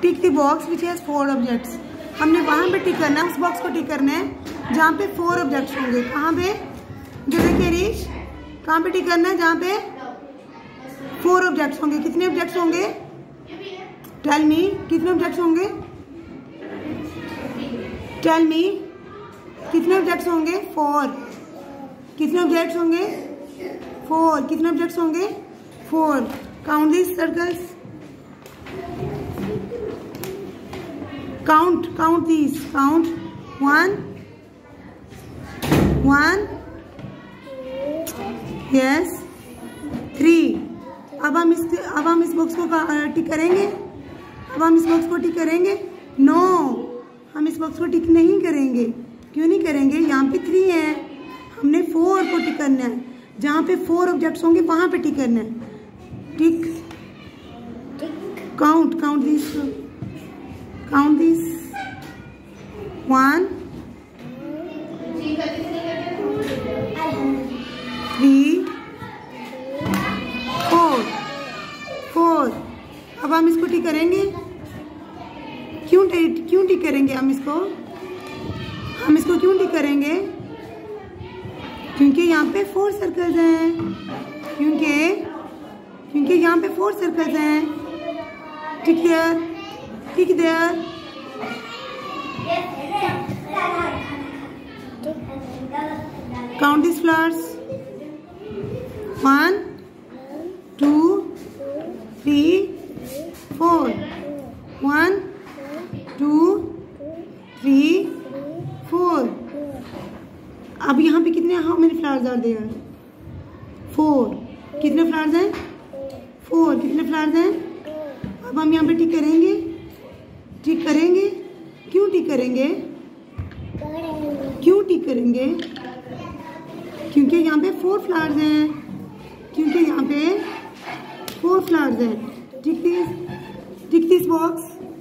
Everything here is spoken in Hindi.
Tick the box which has 4 objects. हमने वहां पे टिक करना है, उस बॉक्स को टिक करना है जहाँ पे 4 ऑब्जेक्ट्स होंगे। कहाँ पे? जो देखिए रीश, कहाँ पे टिक करना है? जहाँ पे 4 ऑब्जेक्ट्स होंगे। कितने ऑब्जेक्ट्स होंगे? टेल मी, कितने ऑब्जेक्ट्स होंगे? टेल मी, कितने ऑब्जेक्ट्स होंगे? 4। कितने ऑब्जेक्ट्स होंगे? 4। कितने ऑब्जेक्ट्स होंगे? 4। Count this circles, count these, count 1 1 yes 3। अब हम इस बॉक्स को टिक करेंगे। अब हम इस बॉक्स को टिक करेंगे? नो, हम इस बॉक्स को टिक नहीं करेंगे। क्यों नहीं करेंगे? यहाँ पे 3 है, हमने 4 को टिक करना है। जहाँ पे 4 ऑब्जेक्ट्स होंगे वहां पे टिक करना है। Tick, count this, count this 1 3 4। अब हम इसको टिक करेंगे। क्यों टिक करेंगे? हम इसको क्यों टिक करेंगे? क्योंकि यहाँ पे 4 सर्कल्स हैं। क्योंकि यहाँ पे 4 सर्कल्स हैं। Tick here, tick there. Count these flowers 1 2 3 4 1 2 3 4। अब यहाँ पे कितने, how many flowers are there? 4। कितने फ्लावर्स हैं? 4। कितने फ्लावर्स हैं? अब हम यहाँ पे टिक करेंगे। क्यों टिक करेंगे? क्योंकि यहाँ पे 4 फ्लावर्स हैं। Tick this box.